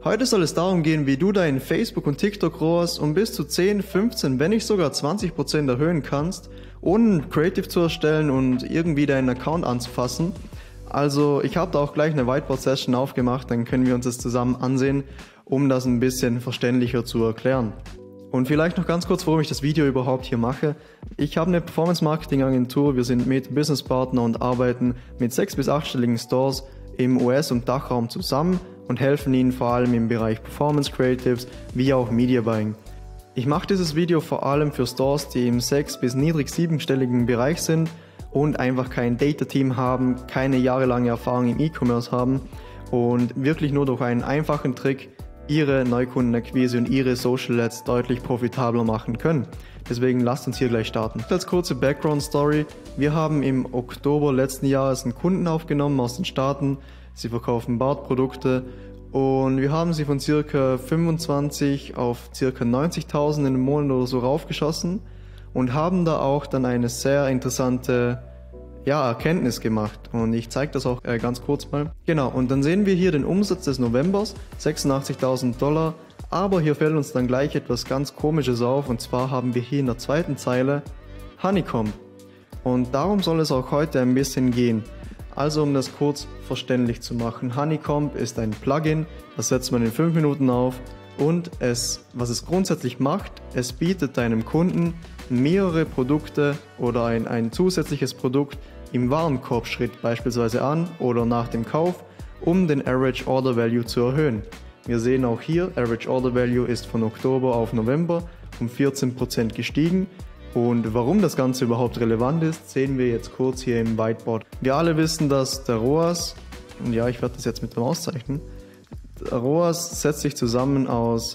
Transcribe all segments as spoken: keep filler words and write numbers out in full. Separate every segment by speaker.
Speaker 1: Heute soll es darum gehen, wie du deinen Facebook- und TikTok-R O A S um bis zu zehn, fünfzehn, wenn nicht sogar zwanzig Prozent erhöhen kannst, ohne ein Creative zu erstellen und irgendwie deinen Account anzufassen. Also ich habe da auch gleich eine Whiteboard-Session aufgemacht, dann können wir uns das zusammen ansehen, um das ein bisschen verständlicher zu erklären. Und vielleicht noch ganz kurz, warum ich das Video überhaupt hier mache. Ich habe eine Performance-Marketing-Agentur, wir sind mit Business-Partner und arbeiten mit sechs- bis achtstelligen Stores im U S- und Dachraum zusammen und helfen ihnen vor allem im Bereich Performance Creatives wie auch Media Buying. Ich mache dieses Video vor allem für Stores, die im sechs- bis niedrig siebenstelligen Bereich sind und einfach kein Data-Team haben, keine jahrelange Erfahrung im E-Commerce haben und wirklich nur durch einen einfachen Trick ihre Neukundenakquise und ihre Social Ads deutlich profitabler machen können. Deswegen lasst uns hier gleich starten. Als kurze Background Story: Wir haben im Oktober letzten Jahres einen Kunden aufgenommen aus den Staaten. Sie verkaufen Bartprodukte und wir haben sie von ca. fünfundzwanzig auf ca. neunzigtausend in einem Monat oder so raufgeschossen und haben da auch dann eine sehr interessante ja, Erkenntnis gemacht, und ich zeige das auch äh, ganz kurz mal. Genau, und dann sehen wir hier den Umsatz des Novembers, sechsundachtzigtausend Dollar, aber hier fällt uns dann gleich etwas ganz Komisches auf, und zwar haben wir hier in der zweiten Zeile Honeycomb, und darum soll es auch heute ein bisschen gehen. Also um das kurz verständlich zu machen, Honeycomb ist ein Plugin, das setzt man in fünf Minuten auf, und es, was es grundsätzlich macht, es bietet deinem Kunden mehrere Produkte oder ein, ein zusätzliches Produkt im Warenkorbschritt beispielsweise an oder nach dem Kauf, um den Average Order Value zu erhöhen. Wir sehen auch hier, Average Order Value ist von Oktober auf November um vierzehn Prozent gestiegen. Und warum das Ganze überhaupt relevant ist, sehen wir jetzt kurz hier im Whiteboard. Wir alle wissen, dass der R O A S, und ja, ich werde das jetzt mit dem auszeichnen, der R O A S setzt sich zusammen aus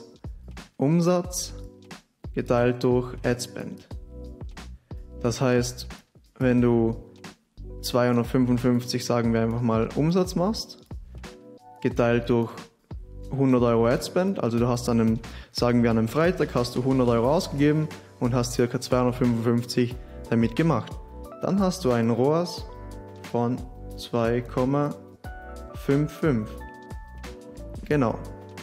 Speaker 1: Umsatz geteilt durch Adspend. Das heißt, wenn du zweihundertfünfundfünfzig, sagen wir einfach mal, Umsatz machst, geteilt durch hundert Euro Adspend, also du hast an einem, sagen wir an einem Freitag, hast du hundert Euro ausgegeben und hast ca. zweihundertfünfundfünfzig damit gemacht. Dann hast du einen R O A S von zwei Komma fünfundfünfzig. Genau.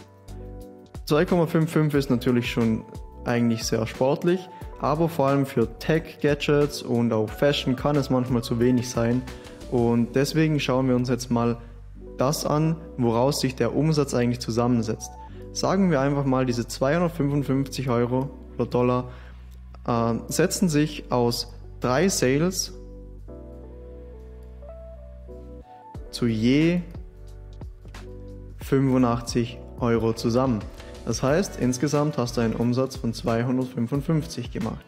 Speaker 1: zwei Komma fünfundfünfzig ist natürlich schon eigentlich sehr sportlich, aber vor allem für Tech-Gadgets und auch Fashion kann es manchmal zu wenig sein, und deswegen schauen wir uns jetzt mal das an, woraus sich der Umsatz eigentlich zusammensetzt. Sagen wir einfach mal, diese zweihundertfünfundfünfzig Euro oder Dollar äh, setzen sich aus drei Sales zu je fünfundachtzig Euro zusammen. Das heißt, insgesamt hast du einen Umsatz von zweihundertfünfundfünfzig gemacht.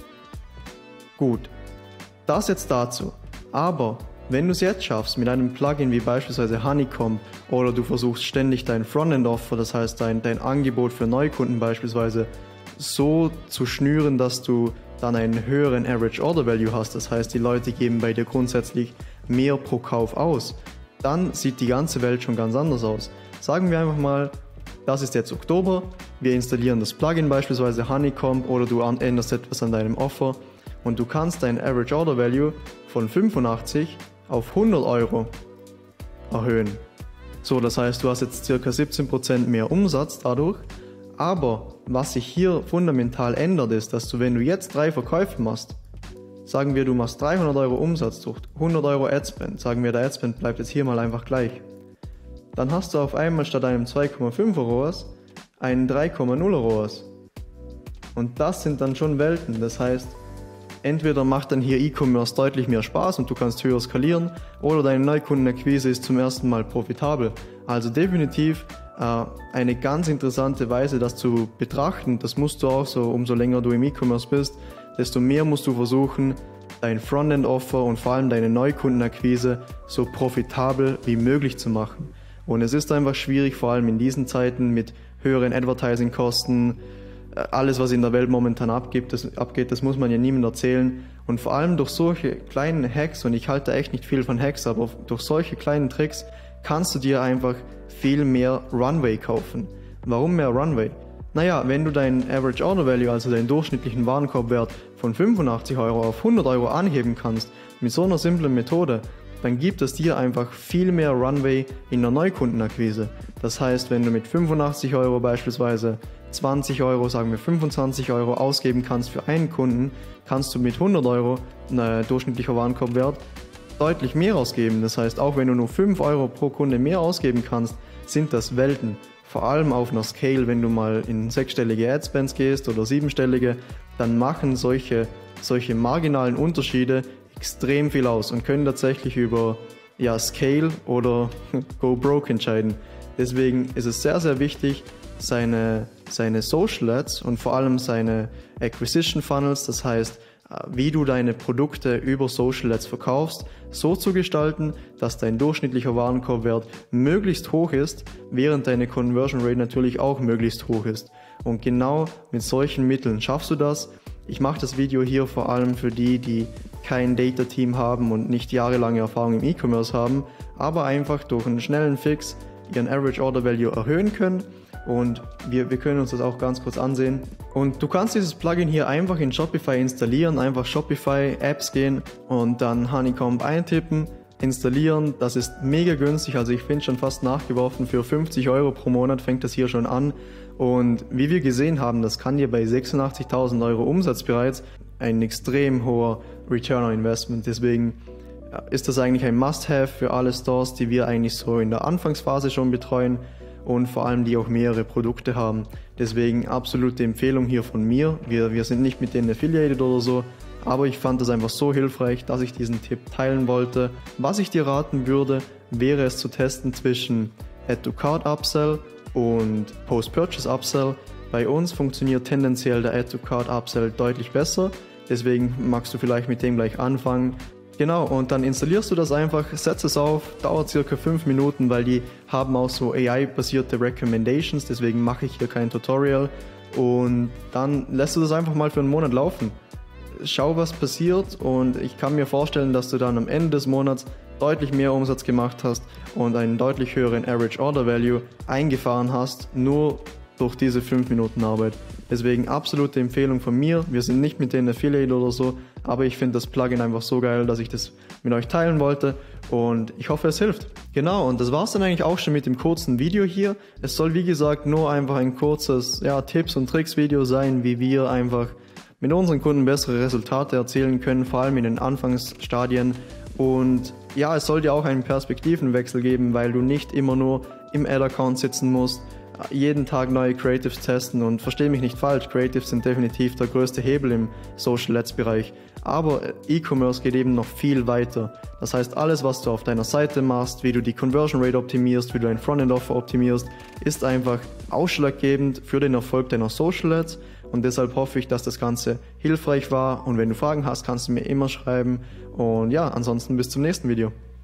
Speaker 1: Gut, das jetzt dazu. Aber wenn du es jetzt schaffst mit einem Plugin wie beispielsweise Honeycomb, oder du versuchst ständig dein Frontend-Offer, das heißt dein, dein Angebot für Neukunden beispielsweise, so zu schnüren, dass du dann einen höheren Average Order Value hast, das heißt die Leute geben bei dir grundsätzlich mehr pro Kauf aus, dann sieht die ganze Welt schon ganz anders aus. Sagen wir einfach mal, das ist jetzt Oktober, wir installieren das Plugin beispielsweise Honeycomb, oder du änderst etwas an deinem Offer und du kannst dein Average Order Value von fünfundachtzig auf hundert Euro erhöhen. So, das heißt, du hast jetzt ca. siebzehn Prozent mehr Umsatz dadurch, aber was sich hier fundamental ändert ist, dass du, wenn du jetzt drei Verkäufe machst, sagen wir, du machst dreihundert Euro Umsatz durch hundert Euro Adspend, sagen wir, der Adspend bleibt jetzt hier mal einfach gleich, dann hast du auf einmal statt einem zwei Komma fünfer R O A S einen drei Komma null R O A S. Und das sind dann schon Welten. Das heißt, entweder macht dann hier E-Commerce deutlich mehr Spaß und du kannst höher skalieren, oder deine Neukundenakquise ist zum ersten Mal profitabel. Also definitiv äh, eine ganz interessante Weise, das zu betrachten. Das musst du auch so, umso länger du im E-Commerce bist, desto mehr musst du versuchen, dein Frontend-Offer und vor allem deine Neukundenakquise so profitabel wie möglich zu machen. Und es ist einfach schwierig, vor allem in diesen Zeiten mit höheren Advertising-Kosten, alles, was in der Welt momentan abgeht das, abgeht, das muss man ja niemandem erzählen. Und vor allem durch solche kleinen Hacks, und ich halte echt nicht viel von Hacks, aber durch solche kleinen Tricks kannst du dir einfach viel mehr Runway kaufen. Warum mehr Runway? Naja, wenn du deinen Average Order Value, also deinen durchschnittlichen Warenkorbwert von fünfundachtzig Euro auf hundert Euro anheben kannst, mit so einer simplen Methode, dann gibt es dir einfach viel mehr Runway in der Neukundenakquise. Das heißt, wenn du mit fünfundachtzig Euro beispielsweise zwanzig Euro, sagen wir fünfundzwanzig Euro ausgeben kannst für einen Kunden, kannst du mit hundert Euro, äh, durchschnittlicher Warenkorbwert, deutlich mehr ausgeben. Das heißt, auch wenn du nur fünf Euro pro Kunde mehr ausgeben kannst, sind das Welten. Vor allem auf einer Scale, wenn du mal in sechsstellige Adspends gehst oder siebenstellige, dann machen solche, solche marginalen Unterschiede extrem viel aus und können tatsächlich über ja, Scale oder Go Broke entscheiden. Deswegen ist es sehr, sehr wichtig, seine, seine Social Ads und vor allem seine Acquisition Funnels, das heißt, wie du deine Produkte über Social Ads verkaufst, so zu gestalten, dass dein durchschnittlicher Warenkorbwert möglichst hoch ist, während deine Conversion Rate natürlich auch möglichst hoch ist. Und genau mit solchen Mitteln schaffst du das. Ich mache das Video hier vor allem für die, die kein Data-Team haben und nicht jahrelange Erfahrung im E-Commerce haben, aber einfach durch einen schnellen Fix ihren Average Order Value erhöhen können. Und wir, wir können uns das auch ganz kurz ansehen. Und du kannst dieses Plugin hier einfach in Shopify installieren, einfach Shopify Apps gehen und dann Honeycomb eintippen, installieren. Das ist mega günstig, also ich finde schon fast nachgeworfen, für fünfzig Euro pro Monat fängt das hier schon an. Und wie wir gesehen haben, das kann dir bei sechsundachtzigtausend Euro Umsatz bereits ein extrem hoher Return on Investment. Deswegen ist das eigentlich ein Must-Have für alle Stores, die wir eigentlich so in der Anfangsphase schon betreuen und vor allem die auch mehrere Produkte haben. Deswegen absolute Empfehlung hier von mir. Wir, wir sind nicht mit denen affiliated oder so, aber ich fand das einfach so hilfreich, dass ich diesen Tipp teilen wollte. Was ich dir raten würde, wäre es zu testen zwischen Add-to-Cart Upsell und Post-Purchase Upsell. Bei uns funktioniert tendenziell der Add-to-Cart Upsell deutlich besser, deswegen magst du vielleicht mit dem gleich anfangen. Genau, und dann installierst du das einfach, setzt es auf, dauert circa fünf Minuten, weil die haben auch so A I-basierte Recommendations, deswegen mache ich hier kein Tutorial. Und dann lässt du das einfach mal für einen Monat laufen. Schau, was passiert, und ich kann mir vorstellen, dass du dann am Ende des Monats deutlich mehr Umsatz gemacht hast und einen deutlich höheren Average Order Value eingefahren hast, nur durch diese fünf Minuten Arbeit. Deswegen absolute Empfehlung von mir. Wir sind nicht mit denen Affiliate oder so, aber ich finde das Plugin einfach so geil, dass ich das mit euch teilen wollte, und ich hoffe, es hilft. Genau, und das war es dann eigentlich auch schon mit dem kurzen Video hier. Es soll wie gesagt nur einfach ein kurzes ja, Tipps- und Tricks-Video sein, wie wir einfach mit unseren Kunden bessere Resultate erzielen können, vor allem in den Anfangsstadien. Und ja, es soll dir auch einen Perspektivenwechsel geben, weil du nicht immer nur im Ad-Account sitzen musst, jeden Tag neue Creatives testen, und verstehe mich nicht falsch, Creatives sind definitiv der größte Hebel im Social Ads Bereich, aber E-Commerce geht eben noch viel weiter. Das heißt, alles, was du auf deiner Seite machst, wie du die Conversion Rate optimierst, wie du dein Frontend Offer optimierst, ist einfach ausschlaggebend für den Erfolg deiner Social Ads, und deshalb hoffe ich, dass das Ganze hilfreich war, und wenn du Fragen hast, kannst du mir immer schreiben, und ja, ansonsten bis zum nächsten Video.